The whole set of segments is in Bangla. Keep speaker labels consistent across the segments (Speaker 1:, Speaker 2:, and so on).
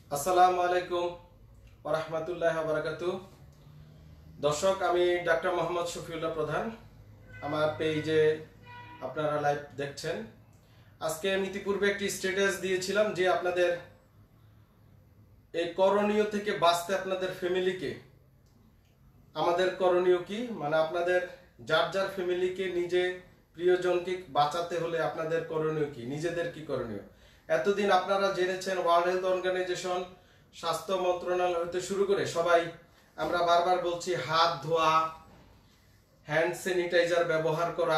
Speaker 1: আসসালামু আলাইকুম ওয়া রাহমাতুল্লাহি ওয়া বারাকাতুহু। দর্শক, আমি ডাক্তার মোহাম্মদ শফিউল্লাহ প্রধান। আমার পেজে আপনারা লাইভ দেখছেন। আজকে আমি ইতিপূর্বে একটি স্ট্যাটাস দিয়েছিলাম যে আপনাদের এই করণীয় থেকে বাঁচতে আপনাদের ফ্যামিলিকে, আমাদের করণীয় কি, মানে আপনাদের যার যার ফ্যামিলিকে, নিজে প্রিয়জনকে বাঁচাতে হলে আপনাদের করণীয় কি, নিজেদের কি করণীয়। এতদিন আপনারা জেনেছেন ওয়ার্ল্ড হেলথ অর্গানাইজেশন, স্বাস্থ্য মন্ত্রণালয় হতে শুরু করে সবাই আমরা বারবার বলছি হাত ধোয়া, হ্যান্ড স্যানিটাইজার ব্যবহার করা,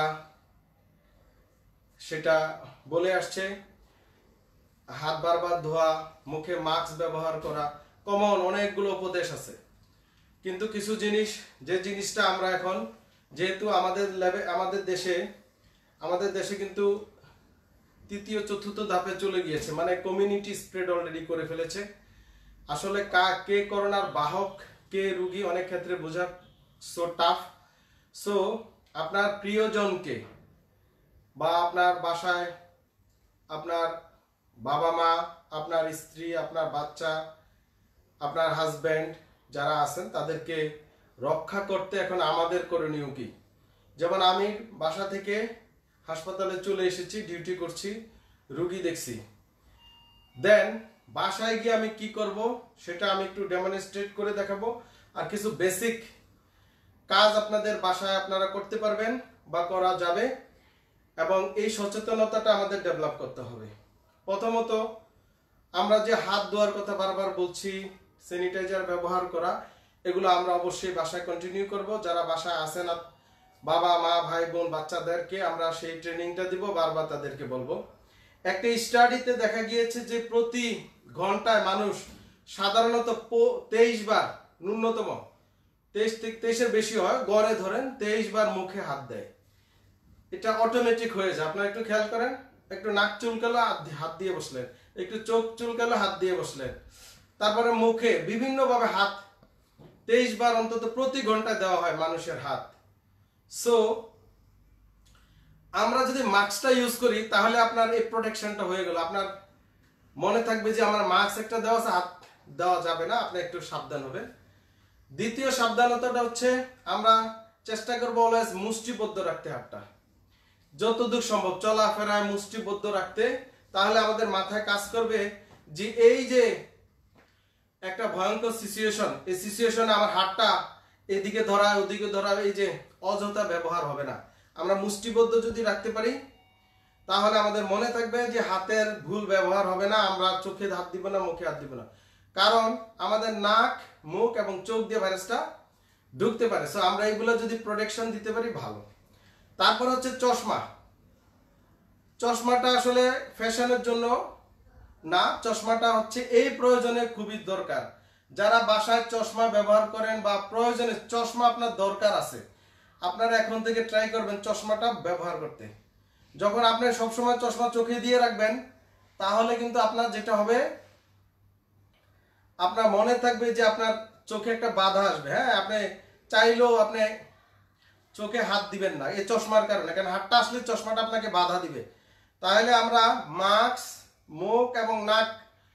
Speaker 1: সেটা বলে আসছে। হাত বারবার ধোয়া, মুখে মাস্ক ব্যবহার করা, কমন অনেকগুলো উপদেশ আছে। কিন্তু কিছু জিনিস, যে জিনিসটা আমরা এখন, যেহেতু আমাদের দেশে কিন্তু তৃতীয় চতুর্থ ধাপে চলে গিয়েছে, মানে কমিউনিটি স্প্রেড অলরেডি করে ফেলেছে। আসলে কে করোনার বাহক, কে রুগী, অনেক ক্ষেত্রে বোঝা সো টাফ। সো আপনার প্রিয়জনকে বা আপনার বাসায় আপনার বাবা মা, আপনার স্ত্রী, আপনার বাচ্চা, আপনার হাজব্যান্ড যারা আছেন তাদেরকে রক্ষা করতে এখন আমাদের করণীয় কি। যেমন আমি বাসা থেকে হাসপাতালে চলে এসেছি, ডিউটি করছি, রুগী দেখছি। দেন বাসায় গিয়ে আমি কি করব সেটা আমি একটু ডেমনস্ট্রেট করে দেখাবো। আর কিছু বেসিক কাজ আপনাদের বাসায় আপনারা করতে পারবেন বা করা যাবে, এবং এই সচেতনতাটা আমাদের ডেভেলপ করতে হবে। প্রথমত, আমরা যে হাত ধোয়ার কথা বারবার বলছি, স্যানিটাইজার ব্যবহার করা, এগুলো আমরা অবশ্যই বাসায় কন্টিনিউ করব। যারা বাসায় আসেন, বাবা মা ভাই বোন বাচ্চাদেরকে আমরা সেই ট্রেনিংটা দিব, বারবার তাদেরকে বলবো। একটা স্টাডিতে দেখা গিয়েছে যে প্রতি ঘন্টায় মানুষ সাধারণত 23 বার, ন্যূনতম 23-এর বেশি হয়, গড়ে ধরেন 23 বার মুখে হাত দেয়। এটা অটোমেটিক হয়ে যায়। আপনারা একটু খেয়াল করেন, একটু নাক চুলকালো হাত দিয়ে বসলেন, একটু চোখ চুলকালো হাত দিয়ে বসলেন, তারপরে মুখে বিভিন্নভাবে হাত 23 বার অন্তত প্রতি ঘন্টায় দেওয়া হয় মানুষের হাত। সো আমরা যদি মাস্কটা ইউজ করি তাহলে আপনার এই প্রোটেকশনটা হয়ে গেল। আপনার মনে থাকবে যে আমার মাস্ক একটা দেওয়া আছে, হাত দেওয়া যাবে না, আপনি একটু সাবধান হবেন। দ্বিতীয় সাবধানতাটা হচ্ছে আমরা চেষ্টা করবো অলওয়েজ মুষ্টিবদ্ধ রাখতে হাতটা, যতদূর সম্ভব চলাফেরায় মুষ্টিবদ্ধ রাখতে। তাহলে আমাদের মাথায় কাজ করবে যে এই যে একটা ভয়ঙ্কর সিচুয়েশন, এই সিচুয়েশনে আমার হাতটা এদিকে ধরা ওদিকে ধরা, এই যে অযথা ব্যবহার হবে না। আমরা মুষ্টিবদ্ধ যদি রাখতে পারি তাহলে আমাদের মনে থাকবে যে হাতের ভুল ব্যবহার হবে না, আমরা চোখে হাত দিব না, মুখে হাত দিব না, কারণ আমাদের নাক, মুখ এবং চোখ দিয়ে ভাইরাসটা ঢুকতে পারে। সো আমরা এগুলো যদি প্রোটেকশন দিতে পারি ভালো। তারপর হচ্ছে চশমা। চশমাটা আসলে ফ্যাশনের জন্য না, চশমাটা হচ্ছে এই প্রয়োজনে খুবই দরকার। যারা বাসায় চশমা ব্যবহার করেন বা প্রয়োজনে চশমা আপনার দরকার আছে, আপনারা এখন থেকে ট্রাই করবেন চশমাটা ব্যবহার করতে। যখন আপনি সবসময় চশমা চোখে দিয়ে রাখবেন তাহলে কিন্তু আপনার যেটা হবে, আপনার মনে থাকবে যে আপনার চোখে একটা বাধা আসবে। হ্যাঁ, আপনি চাইলেও আপনি চোখে হাত দিবেন না এই চশমার কারণে, কারণ হাতটা আসলে চশমাটা আপনাকে বাধা দিবে। তাহলে আমরা মাস্ক, মুখ এবং নাক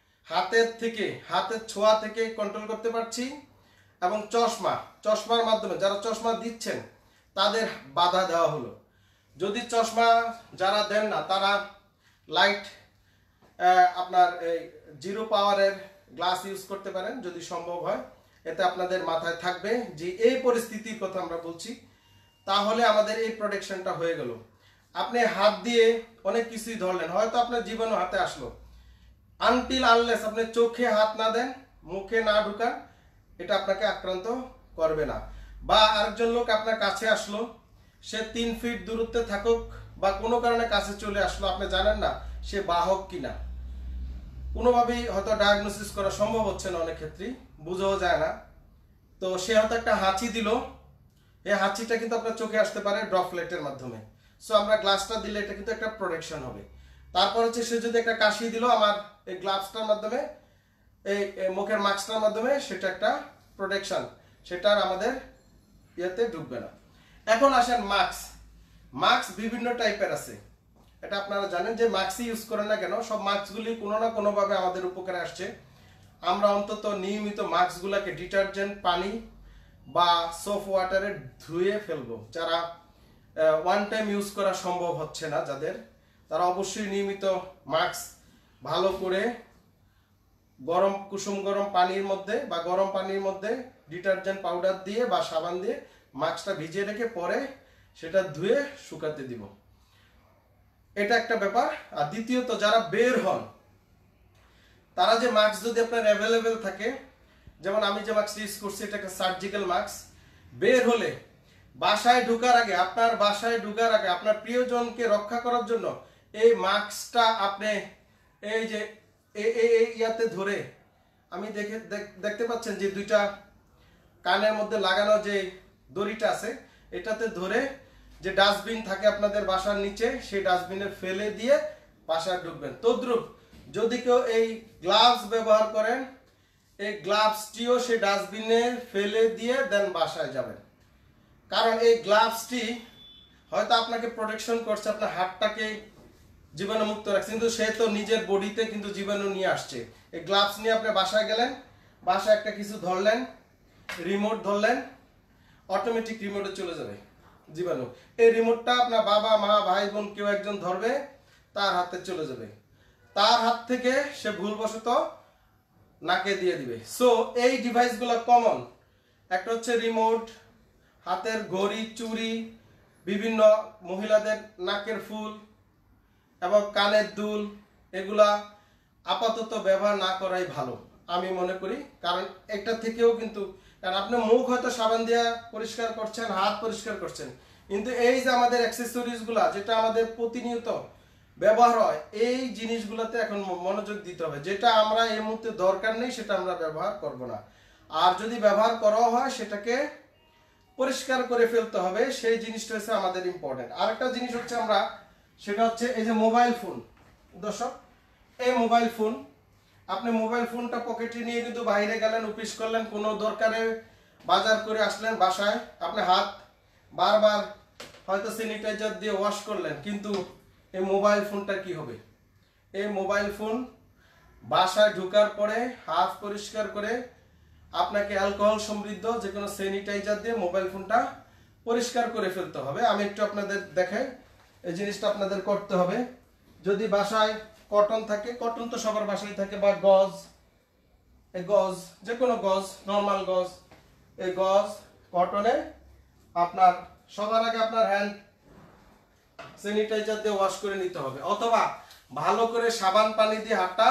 Speaker 1: হাতের ছোঁয়া থেকে কন্ট্রোল করতে পারছি। এবং চশমার মাধ্যমে যারা চশমা দিচ্ছেন তাদের বাধা দেওয়া হলো। যদি চশমা যারা দেন না তারা লাইট, আপনার এই 0 পাওয়ারের গ্লাস ইউজ করতে পারেন যদি সম্ভব হয়। এতে আপনাদের মাথায় থাকবে যে এই পরিস্থিতির কথা আমরা বলছি, তাহলে আমাদের এই প্রোটেকশনটা হয়ে গেল। আপনি হাত দিয়ে অনেক কিছুই ধরলেন, হয়তো আপনার জীবনে হাতে আসলো, আনটিল আনলেস আপনি চোখে হাত না দেন, মুখে না ঢুকান, এটা আপনাকে আক্রান্ত করবে না। বা আরেকজন লোক আপনার কাছে আসলো, সে 3 ফিট দূরত্বে থাকুক বা কোনো কারণে কাছে চলে আসলো, আপনি জানেন না সে বাহক কিনা, কোনোভাবেই হয়তো ডায়াগনোসিস করা সম্ভব হচ্ছে না, অনেক ক্ষেত্রেই বোঝাও যায় না। তো সে হয়তো একটা হাঁচি দিল, এই হাঁচিটা কিন্তু আপনার চোখে আসতে পারে ড্রপলেটের মাধ্যমে। সো আমরা গ্লাসটা দিলে এটা কিন্তু একটা প্রোটেকশন হবে। তারপর হচ্ছে সে যদি একটা কাশি দিল, আমার এই গ্লাভসটার মাধ্যমে, এই মুখের মাস্কটার মাধ্যমে, সেটা একটা প্রোটেকশন, সেটা আমাদের ইয়েতে ঢুকবে না। এখন আসেন মাস্ক বিভিন্ন টাইপের আছে। এটা আপনারা জানেন যে মাস্কই ইউজ করেন না কেন, সব মাস্কগুলি কোনো না কোনোভাবে আমাদের উপকারে আসছে। আমরা অন্তত নিয়মিত মাস্কগুলোকে ডিটারজেন্ট পানি বা সোপ ওয়াটারে ধুয়ে ফেলবো। যারা ওয়ান টাইম ইউজ করা সম্ভব হচ্ছে না যাদের, তারা অবশ্যই নিয়মিত মাস্ক ভালো করে কুসুম গরম পানির মধ্যে বা গরম পানির মধ্যে ডিটারজেন্ট পাউডার দিয়ে বা সাবান দিয়ে মাস্কটা ভিজিয়ে রেখে পরে সেটা ধুয়ে শুকাতে দিব। এটা একটা ব্যাপার। আর দ্বিতীয়ত যারা বের হন, তারা যে মাস্ক যদি আপনার অ্যাভেলেবেল থাকে, যেমন আমি যে মাস্ক ইউজ করছি এটা একটা সার্জিক্যাল মাস্ক, বের হলে বাসায় ঢোকার আগে, আপনার বাসায় ঢোকার আগে আপনার প্রিয়জনকে রক্ষা করার জন্য এই মাস্কটা আপনি এই যে ইয়াতে ধরে, আমি দেখতে পাচ্ছেন যে দুইটা কানের মধ্যে লাগানো যে দড়িটা আছে, এটাতে ধরে যে ডাস্টবিন থাকে আপনাদের বাসার নিচে, সেই ডাস্টবিনে ফেলে দিয়ে বাসায় ঢুকবেন। তদ্রুপ যদি কেউ এই গ্লাভস ব্যবহার করেন, এই গ্লাভসটিও সেই ডাস্টবিনে ফেলে দিয়ে দেন বাসায় যাবেন। কারণ এই গ্লাভসটি হয়তো আপনাকে প্রোটেকশন করছে, আপনার হাতটাকে জীবাণুমুক্ত রাখছে, কিন্তু সে তো নিজের বডিতে কিন্তু জীবাণু নিয়ে আসছে। এই গ্লাভস নিয়ে আপনি বাসায় গেলেন, বাসায় একটা কিছু ধরলেন, রিমোট ধরলেন, অটোমেটিক রিমোটে চলে যাবে জীবাণু। এই রিমোটটা আপনার বাবা মা ভাই বোন কেউ একজন ধরবে, তার হাতে চলে যাবে, তার হাত থেকে সে ভুলবশত নাকে দিয়ে দিবে। সো এই ডিভাইসগুলো কমন, একটা হচ্ছে রিমোট, হাতের ঘড়ি, চুড়ি, বিভিন্ন মহিলাদের নাকের ফুল এবং কানের দুল, এগুলা আপাতত ব্যবহার না করাই ভালো আমি মনে করি। কারণ এটা থেকেও কিন্তু, কারণ আপনি মুখ হয়তো সাবান দিয়ে পরিষ্কার করছেন, হাত পরিষ্কার করছেন, কিন্তু এই যে আমাদের অ্যাক্সেসরিজগুলা যেটা আমাদের প্রতিনিয়ত ব্যবহার হয়, এই জিনিসগুলোতে এখন মনোযোগ দিতে হবে। যেটা আমরা এই মুহূর্তে দরকার নেই সেটা আমরা ব্যবহার করব না, আর যদি ব্যবহার করা হয় সেটাকে পরিষ্কার করে ফেলতে হবে। সেই জিনিসটা হচ্ছে আমাদের ইম্পর্টেন্ট। আরেকটা জিনিস হচ্ছে আমরা, সেটা হচ্ছে এই যে মোবাইল ফোন। দর্শক, এই মোবাইল ফোন, আপনি মোবাইল ফোনটা পকেটে নিয়ে কিন্তু বাইরে গেলেন, অফিস করলেন, কোনো দরকারে বাজার করে আসলেন, বাসায় আপনি হাত বারবার হয়তো স্যানিটাইজার দিয়ে ওয়াশ করলেন, কিন্তু এই মোবাইল ফোনটা কি হবে? এই মোবাইল ফোন বাসায় ঢোকার পরে হাত পরিষ্কার করে আপনাকে অ্যালকোহল সমৃদ্ধ যে কোনো স্যানিটাইজার দিয়ে মোবাইল ফোনটা পরিষ্কার করে ফেলতে হবে। আমি একটু আপনাদের দেখাই, এই জিনিসটা আপনাদের করতে হবে। যদি বাসায় কটন থাকে, কটন তো সবার বাসায় থাকে, বা গজ, এই গজ, যে কোনো গজ, নর্মাল গজ, এই গজ কটনে আপনার সবার আগে আপনার হ্যান্ড স্যানিটাইজার দিয়ে ওয়াশ করে নিতে হবে, অথবা ভালো করে সাবান পানি দিয়ে হাতটা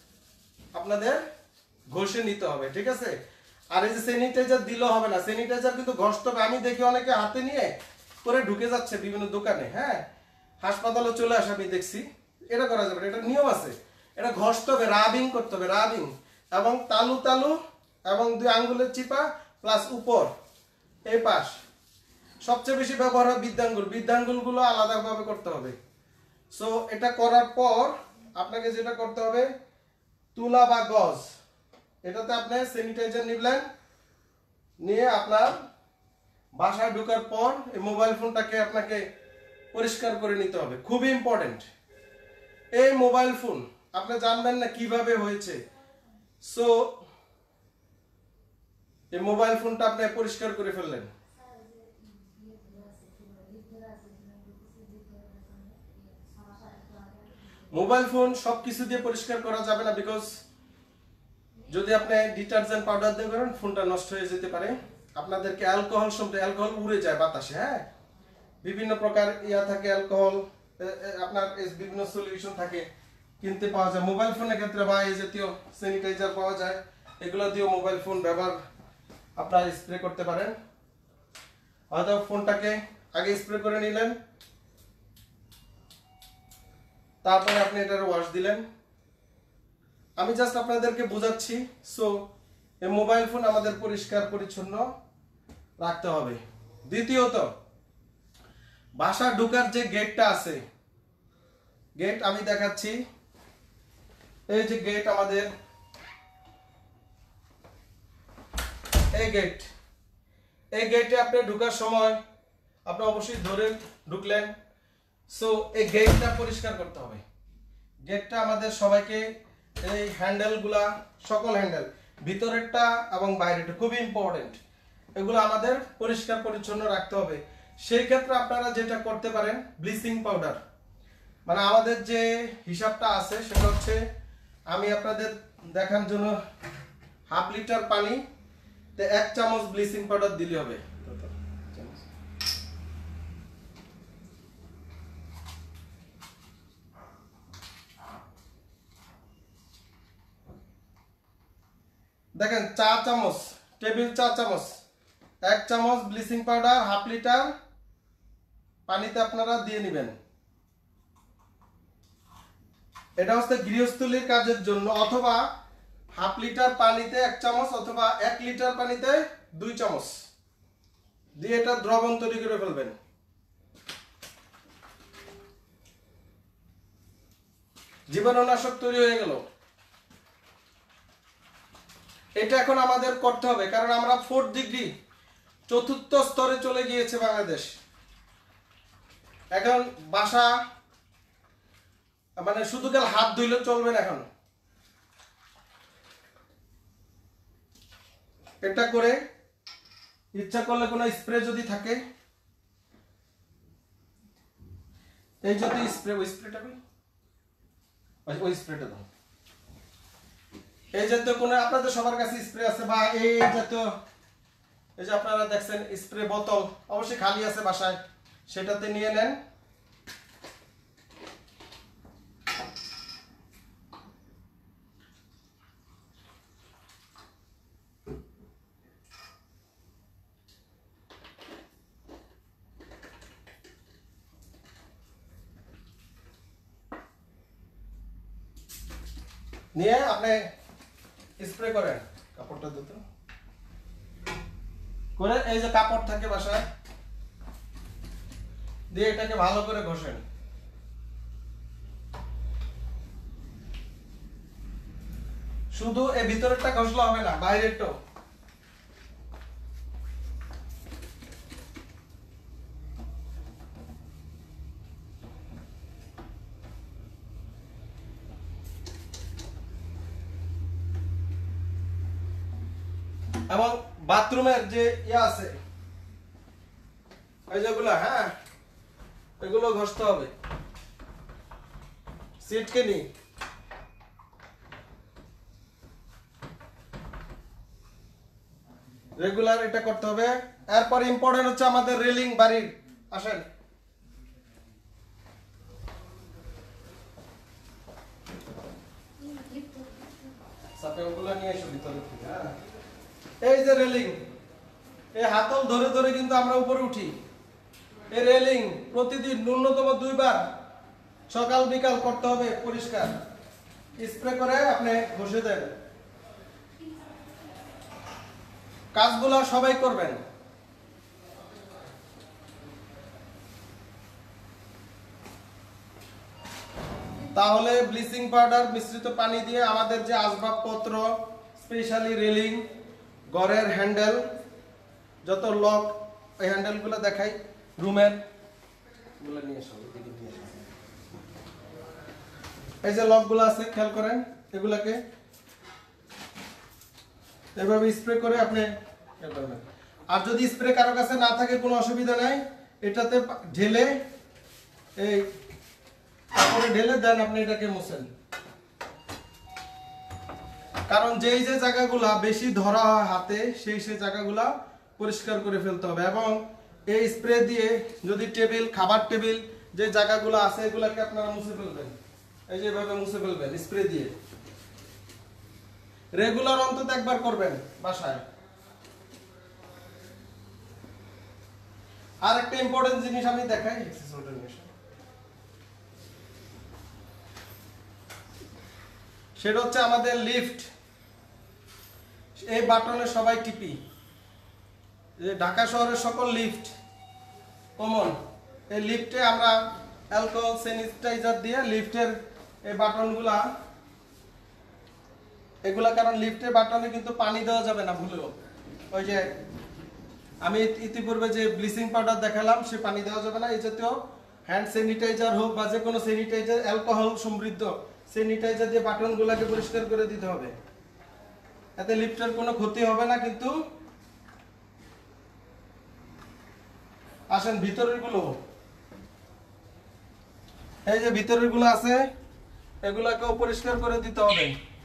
Speaker 1: আপনাদের ঘষে নিতে হবে, ঠিক আছে? আর এই যে স্যানিটাইজার দিলেও হবে না, স্যানিটাইজার কিন্তু ঘষতে হবে। আমি দেখি অনেকে হাতে নিয়ে করে ঢুকে যাচ্ছে বিভিন্ন দোকানে, হ্যাঁ, হাসপাতালে চলে আসে আমি দেখছি। এটা করা যাবে, এটা নিয়ম আছে, এটা ঘষতে হবে, রাবিং করতে হবে, রাবিং, এবং তালু তালু এবং দুই আঙ্গুলের চিপা প্লাস উপর এই পাশ। সবচেয়ে বেশি ব্যবহার হয় বৃদ্ধাঙ্গুল, বৃদ্ধাঙ্গুলগুলো আলাদাভাবে করতে হবে। সো এটা করার পর আপনাকে যেটা করতে হবে, তুলা বা গজ, এটাতে আপনি স্যানিটাইজার নিলেন, নিয়ে আপনার বাসায় ঢোকার পর এই মোবাইল ফোনটাকে আপনাকে পরিষ্কার করে নিতে হবে। খুবই ইম্পর্টেন্ট। এই মোবাইল ফোন আপনি জানবেন না কিভাবে হয়েছে, সো এই মোবাইল ফোনটা আপনি পরিষ্কার করে ফেললেন। মোবাইল ফোন সবকিছু দিয়ে পরিষ্কার করা যাবে না, বিকজ যদি আপনি ডিটারজেন্ট পাউডার দিয়ে করেন ফোনটা নষ্ট হয়ে যেতে পারে। আপনাদেরকে অ্যালকোহল অ্যালকোহল উড়ে যায় বাতাসে, হ্যাঁ, বিভিন্ন প্রকার ইয়া থাকে, অ্যালকোহল, আপনার বিভিন্ন সলিউশন থাকে, কিনতে পাওয়া যায়। মোবাইল ফোনের ক্ষেত্রে বা এই জাতীয় স্যানিটাইজার পাওয়া যায়, এগুলো দিয়েও মোবাইল ফোন ব্যবহার আপনারা স্প্রে করতে পারেন। হয়তো ফোনটাকে আগে স্প্রে করে নিলেন, তারপরে আপনি এটার ওয়াশ দিলেন। আমি জাস্ট আপনাদেরকে বোঝাচ্ছি। সো এই মোবাইল ফোন আমাদের পরিষ্কার পরিচ্ছন্ন রাখতে হবে। দ্বিতীয়ত, বাসা ঢোকার যে গেটটা আছে, গেট আমি দেখাচ্ছি, এই যে গেট আমাদের, এই গেটে আপনি ঢোকার সময় আপনি অবশ্যই ধরে ঢুকলেন। সো এই গেটটা পরিষ্কার করতে হবে। গেটটা আমাদের সবাইকে এই হ্যান্ডেলগুলা, সকল হ্যান্ডেল ভিতরেরটা এবং বাইরেরটা খুবই ইম্পর্টেন্ট, এগুলো আমাদের পরিষ্কার পরিচ্ছন্ন রাখতে হবে। সেই ক্ষেত্রে আপনারা যেটা করতে পারেন, ব্লিচিং পাউডার, মানে আমাদের যে হিসাবটা আছে সেটা হচ্ছে, আমি আপনাদের দেখার জন্য 1/2 লিটার পানি 1 চামচ ব্লিচিং পাউডার দিলে হবে। দেখেন 4 চামচ, টেবিল 4 চামচ, 1 চামচ ব্লিচিং পাউডার 1/2 লিটার পানিতে আপনারা দিয়ে নেবেন। এটা হচ্ছে গৃহস্থলীর কাজের জন্য, অথবা 1/2 লিটার পানিতে 1 চামচ, অথবা 1 লিটার পানিতে 2 চামচ দিয়ে এটা দ্রবণ তৈরি করে ফেলবেন। জীবাণুনাশক তৈরি হয়ে গেল। এটা এখন আমাদের করতে হবে, কারণ আমরা 4th ডিগ্রি, 4র্থ স্তরে চলে গিয়েছে বাংলাদেশ। এখন বাসা মানে শুধু কাল হাত ধুইলে চলবে না। এখন এটা করে ইচ্ছা করলে কোনো স্প্রে যদি থাকে, এই যদি স্প্রে, ওই স্প্রেটা কই, ওই স্প্রেটা দাও। এই জাতীয় কোনো আপনাদের সবার কাছে স্প্রে আছে, বা এই জাতীয়, এই যে আপনারা দেখছেন স্প্রে বোতল অবশ্যই খালি আছে বাসায়, সেটাতে নিয়ে নেন। নিয়ে আপনি স্প্রে করেন, কাপড়টা দিতে করে, এই যে কাপড় থাকে বাসায়, দিয়ে এটাকে ভালো করে ঘষেন। শুধু এই ভিতরেরটা ঘষলে হবে না, বাইরেরটাও। এবং বাথরুমের যে ইয়ে আছে, এই যেগুলো, হ্যাঁ, এগুলো ঘষতে হবে। সিটকে নি রেগুলার এটা করতে হবে। এরপর ইম্পর্টেন্ট হচ্ছে আমাদের রেলিং বাড়ির। আসেন, সাপেগুলো নিয়ে এসো ভিতরে থেকে। হ্যাঁ, এই যে রেলিং, এই হাতল ধরে ধরে কিন্তু আমরা উপরে উঠি। এই রেলিং প্রতিদিন ন্যূনতম 2 বার সকাল বিকাল করতে হবে পরিষ্কার, স্প্রে করে আপনি ঘষে দেন। কাজগুলো সবাই করবেন। তাহলে ব্লিচিং পাউডার মিশ্রিত পানি দিয়ে আমাদের যে আসবাবপত্র, স্পেশালি রেলিং, ঘরের হ্যান্ডেল, যত লক, এই হ্যান্ডেলগুলো দেখাই, রুমের গুলো নিয়ে এসো, এই যে লকগুলো আছে খেয়াল করেন, এগুলাকে এভাবে স্প্রে করে আপনি খেয়াল করবেন। আর যদি স্প্রে কারো কাছে না থাকে কোনো অসুবিধা নাই, এটাতে ঢেলে, এই কাপড়ে ঢেলে দেন, আপনি এটাকে মুছেন। কারণ যেই যে জায়গাগুলা বেশি ধরা হয় হাতে, সেই জায়গাগুলা পরিষ্কার করে ফেলতে হবে। এবং এই স্প্রে দিয়ে যদি টেবিল, খাবার টেবিল, যে জায়গাগুলো আছে এগুলাকে আপনারা মুছে ফেলবেন, এই যে এভাবে মুছে ফেলবেন স্প্রে দিয়ে। রেগুলার অন্তত একবার করবেন বাসায়। আর একটা ইম্পর্টেন্ট জিনিস আমি দেখাই, সেটা হচ্ছে আমাদের লিফট। এই বাটনে সবাই টিপি, যে ঢাকা শহরের সকল লিফট কমন, এই লিফটে আমরা অ্যালকোহল স্যানিটাইজার দিয়ে লিফটের এই বাটনগুলা, এগুলা, কারণ লিফটের বাটনে কিন্তু পানি দেওয়া যাবে না ভুলেও। ওই যে আমি ইতিপূর্বে যে ব্লিচিং পাউডার দেখালাম, সে পানি দেওয়া যাবে না। এই জাতীয় হ্যান্ড স্যানিটাইজার হোক বা যে কোনো স্যানিটাইজার, অ্যালকোহল সমৃদ্ধ স্যানিটাইজার দিয়ে বাটনগুলোকে পরিষ্কার করে দিতে হবে। এতে লিফটের কোনো ক্ষতি হবে না। কিন্তু আসেন ভিতরের গুলো, এই যে ভিতরের গুলো আছে এগুলাকেও পরিষ্কার করে দিতে হবে।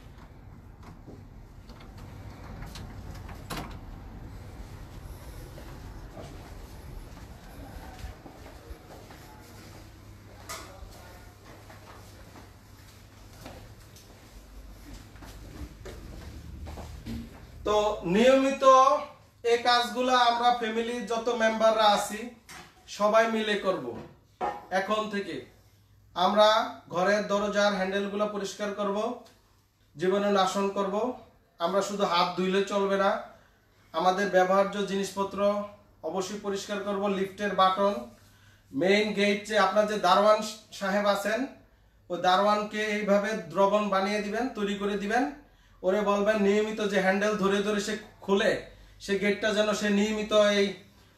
Speaker 1: তো নিয়মিত এই কাজগুলো আমরা ফ্যামিলির যত মেম্বাররা আছি সবাই মিলে করব। এখন থেকে আমরা ঘরের দরজার হ্যান্ডেলগুলো পরিষ্কার করব, জীবাণুনাশন করব। আমরা শুধু হাত ধুইলে চলবে না, আমাদের ব্যবহার্য জিনিসপত্র অবশ্যই পরিষ্কার করব। লিফটের বাটন, মেইন গেট, যে আপনার যে দারোয়ান সাহেব আছেন ওই দারোয়ানকে এইভাবে দ্রবণ বানিয়ে দিবেন, তৈরি করে দিবেন। ওরে বলবেন নিয়মিত যে হ্যান্ডেল ধরে ধরে সে খুলে সে গেটটা যেন সে নিয়মিত এই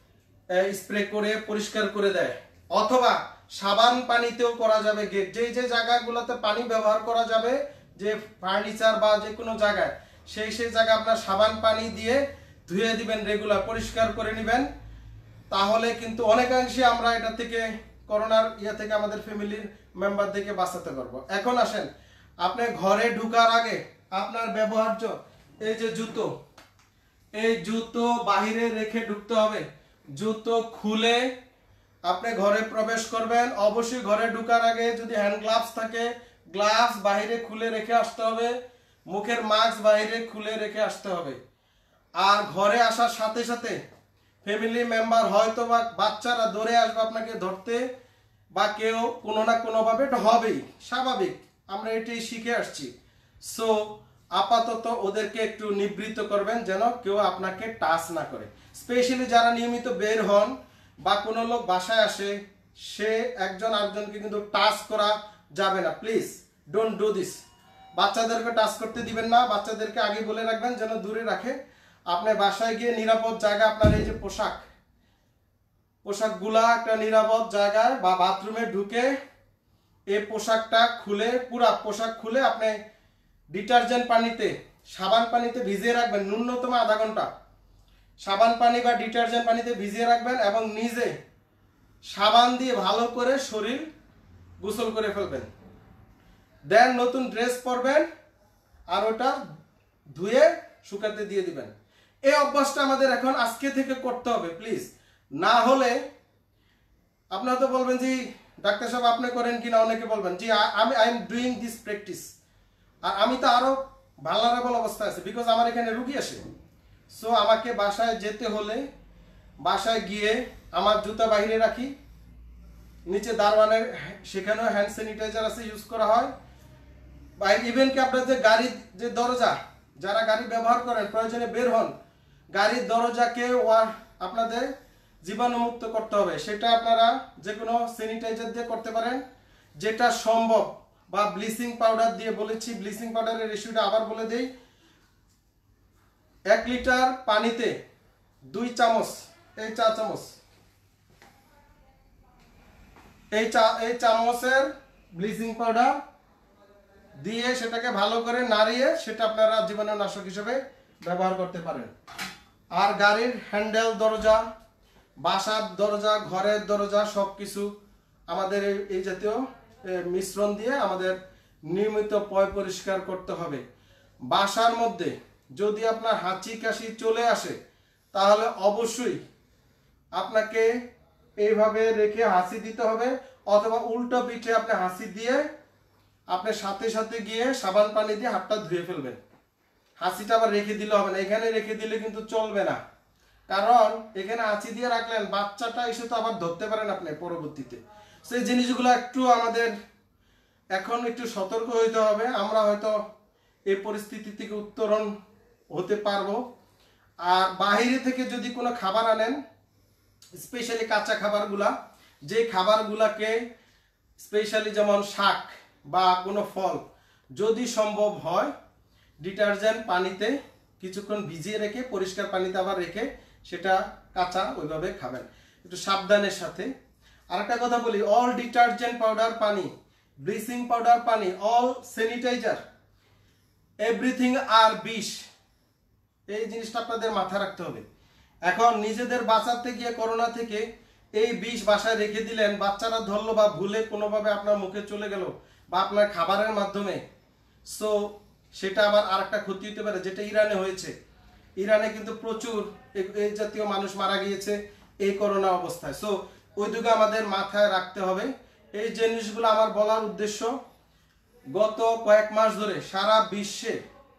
Speaker 1: স্প্রে করে পরিষ্কার করে দেয়। অথবা সাবান পানিতেও করা যাবে গেট। যে যে জায়গাগুলোতে পানি ব্যবহার করা যাবে, যে ফার্নিচার বা যে কোনো জায়গায়, সেই সেই জায়গায় আপনার সাবান পানি দিয়ে ধুয়ে দিবেন, রেগুলার পরিষ্কার করে নেবেন। তাহলে কিন্তু অনেকাংশে আমরা এটা থেকে করোনার থেকে আমাদের ফ্যামিলির মেম্বারদেরকে বাঁচাতে পারবো। এখন আসেন, আপনি ঘরে ঢুকার আগে আপনার ব্যবহার্য এই যে জুতো, এই জুতো বাহিরে রেখে ঢুকতে হবে। জুতো খুলে আপনি ঘরে প্রবেশ করবেন। অবশ্যই ঘরে ঢুকার আগে যদি হ্যান্ড গ্লাভস থাকে, গ্লাভস বাহিরে খুলে রেখে আসতে হবে। মুখের মাস্ক বাহিরে খুলে রেখে আসতে হবে। আর ঘরে আসার সাথে সাথে ফ্যামিলি মেম্বার হয়তো বা বাচ্চারা দৌড়ে আসবে আপনাকে ধরতে, বা কেউ কোনো না কোনোভাবে, এটা হবেই, স্বাভাবিক, আমরা এটাই শিখে আসছি। সো আপাতত ওদেরকে একটু নিবৃত্ত করবেন যেন কেউ আপনাকে টাচ না করে। স্পেশালি যারা নিয়মিত বের হন বা কোনো লোক বাসায় আসে, সে একজন আরেকজনকে কিন্তু টাচ করা যাবে না। Please don't do this. বাচ্চাদেরকে টাচ করতে দিবেন না। বাচ্চাদেরকে আগে বলে রাখবেন যেন দূরে রাখে। আপনি বাসায় গিয়ে নিরাপদ জায়গা, আপনার এই যে পোশাকগুলা একটা নিরাপদ জায়গায় বা বাথরুমে ঢুকে এই পোশাকটা খুলে, পুরা পোশাক খুলে আপনি ডিটারজেন্ট পানিতে, সাবান পানিতে ভিজিয়ে রাখবেন। ন্যূনতম আধা ঘন্টা সাবান পানি বা ডিটারজেন্ট পানিতে ভিজিয়ে রাখবেন এবং নিজে সাবান দিয়ে ভালো করে শরীর গোসল করে ফেলবেন। দেন নতুন ড্রেস পরবেন আর ওটা ধুয়ে শুকাতে দিয়ে দিবেন। এই অভ্যাসটা আমাদের এখন আজকে থেকে করতে হবে প্লিজ। না হলে আপনারা তো বলবেন জি ডাক্তার সাহেব আপনি করেন কিনা, অনেকে বলবেন জি I am doing this practice. আর আমি তো আরো ভালনারেবল অবস্থায় আছি, বিকজ আমার এখানে রুগী আসে। সো আমাকে বাসায় যেতে হলে বাসায় গিয়ে আমার জুতা বাইরে রাখি, নিচে দারওয়ানের সেখানেও হ্যান্ড স্যানিটাইজার আছে, ইউজ করা হয়। বা ইভেন কি আপনার যে গাড়ির যে দরজা, যারা গাড়ি ব্যবহার করেন প্রয়োজনে বের হন, গাড়ির দরজাকে আপনাদের জীবাণুমুক্ত করতে হবে। সেটা আপনারা যে কোনো স্যানিটাইজার দিয়ে করতে পারেন যেটা সম্ভব, বা ব্লিচিং পাউডার দিয়ে। বলেছি ব্লিচিং পাউডারের রেশিওটা আবার বলে দেই। 1 লিটার পানিতে 2 চামচ, এই চা চামচ, এই চামচের ব্লিচিং পাউডার দিয়ে সেটাকে ভালো করে নাড়িয়ে সেটা আপনারা জীবাণুনাশক হিসেবে ব্যবহার করতে পারেন। আর গাড়ির হ্যান্ডেল, দরজা, বাসার দরজা, ঘরের দরজা সবকিছু আমাদের এই জাতীয় মিশ্রণ দিয়ে আমাদের নিয়মিত পরিষ্কার করতে হবে। বাসার মধ্যে যদি আপনার হাঁচি কাশি চলে আসে তাহলে অবশ্যই আপনাকে এইভাবে রেখে হাঁচি দিতে হবে, অথবা উল্টো পিঠে আপনি হাঁচি দিয়ে আপনি সাথে সাথে গিয়ে সাবান পানি দিয়ে হাতটা ধুয়ে ফেলবেন। হাঁচিটা আবার রেখে দিলে হবে না, এখানে রেখে দিলে কিন্তু চলবে না। কারণ এখানে হাঁচি দিয়ে রাখলেন, বাচ্চাটা এসে তো আবার ধরতে পারেন আপনি পরবর্তীতে। সেই জিনিসগুলো একটু আমাদের এখন একটু সতর্ক হইতে হবে। আমরা হয়তো এই পরিস্থিতি থেকে উত্তরণ হতে পারবো। আর বাহিরে থেকে যদি কোনো খাবার আনেন, স্পেশালি কাঁচা খাবারগুলা, যে খাবারগুলাকে স্পেশালি যেমন শাক বা কোনো ফল, যদি সম্ভব হয় ডিটারজেন্ট পানিতে কিছুক্ষণ ভিজিয়ে রেখে পরিষ্কার পানিতে আবার রেখে সেটা কাঁচা ওইভাবে খাবেন, একটু সাবধানের সাথে। আর একটা কথা বলি, অল ডিটারজেন্ট পাউডার পানি ব্লিচিং পাউডার, পানি, অল স্যানিটাইজার, এভরিথিং আর বিষ। এই জিনিসটা আপনাদের মাথায় রাখতে হবে। এখন নিজেদের বাঁচাতে গিয়ে করোনা থেকে এই বিষ বাসায় রেখে দিলেন, বাচ্চারা ধরলো বা ভুলে কোনোভাবে আপনার মুখে চলে গেল বা আপনার খাবারের মাধ্যমে, সো সেটা আবার আর একটা ক্ষতি হতে পারে, যেটা ইরানে হয়েছে। ইরানে কিন্তু প্রচুর এই জাতীয় মানুষ মারা গিয়েছে এই করোনা অবস্থায়। সো ওই দিকে আমাদের মাথায় রাখতে হবে। এই জিনিসগুলো আমার বলার উদ্দেশ্য, গত কয়েক মাস ধরে সারা বিশ্বে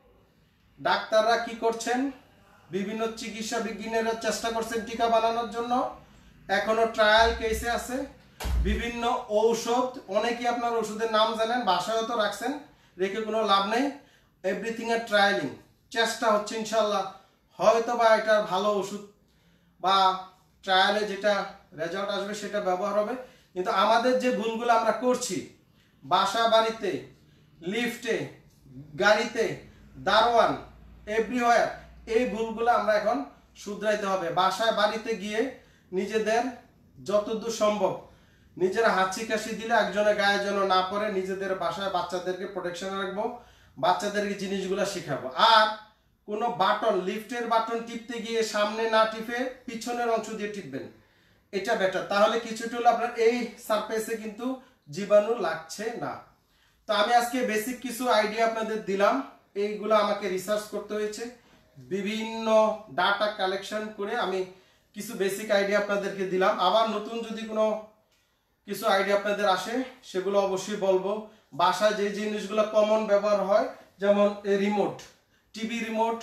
Speaker 1: ডাক্তাররা কি করছেন, বিভিন্ন চিকিৎসা বিজ্ঞানীরা চেষ্টা করছেন টিকা বানানোর জন্য, এখনো ট্রায়াল কেসে আছে। বিভিন্ন ঔষধ, অনেকেই আপনার ওষুধের নাম জানেন, বাসায় তো রাখছেন, রেখে কোনো লাভ নেই। এভরিথিং এর ট্রায়ালিং, চেষ্টা হচ্ছে ইনশাল্লাহ হয়তো বা এটা ভালো ওষুধ বা ট্রায়ালে যেটা রেজাল্ট আসবে সেটা ব্যবহার হবে। কিন্তু আমাদের যে ভুলগুলো আমরা করছি, বাসা বাড়িতে, লিফটে, গাড়িতে, দারোয়ান, এভরিওয়্যার, এই ভুলগুলো আমরা এখন শুধরাইতে হবে। বাসায় বাড়িতে গিয়ে নিজেদের যতদূর সম্ভব নিজেরা হাঁচি কাশি দিলে একজনের গায়ে যেন না পড়ে, নিজেদের বাসায় বাচ্চাদেরকে প্রোটেকশন রাখবো, বাচ্চাদেরকে জিনিসগুলো শেখাবো। আর কোনো বাটন, লিফটের বাটন টিপতে গিয়ে সামনে না টিপে পিছনের অংশ দিয়ে টিপবেন, এটা বেটার। তাহলে কিছুটা হলে আপনার এই সারফেসে কিন্তু জীবাণু লাগছে না। তো আমি আজকে বেসিক কিছু আইডিয়া আপনাদের দিলাম, এইগুলো আমাকে রিসার্চ করতে হয়েছে, বিভিন্ন ডাটা কালেকশন করে আমি কিছু বেসিক আইডিয়া আপনাদেরকে দিলাম। আবার নতুন যদি কোনো কিছু আইডিয়া আপনাদের আসে সেগুলো অবশ্যই বলবো। বাসায় যে জিনিসগুলো কমন ব্যবহার হয়, যেমন রিমোট, টিভি রিমোট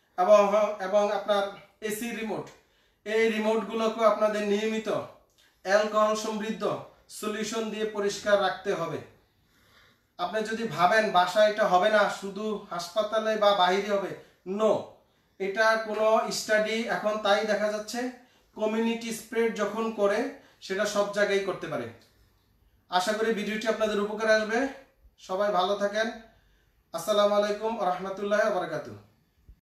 Speaker 1: এবং আপনার এসি রিমোট, এই রিমোটগুলোকে আপনাদের নিয়মিত অ্যালকোহল সমৃদ্ধ সলিউশন দিয়ে পরিষ্কার রাখতে হবে। আপনি যদি ভাবেন বাসায় এটা হবে না, শুধু হাসপাতালে বা বাইরে হবে, নো, এটা কোনো স্টাডি এখন তাই দেখা যাচ্ছে, কমিউনিটি স্প্রেড যখন করে সেটা সব জায়গায় করতে পারে। আশা করি ভিডিওটি আপনাদের উপকারে আসবে। সবাই ভালো থাকেন। আসসালামু আলাইকুম ওয়া রাহমাতুল্লাহি ওয়া বারাকাতুহু।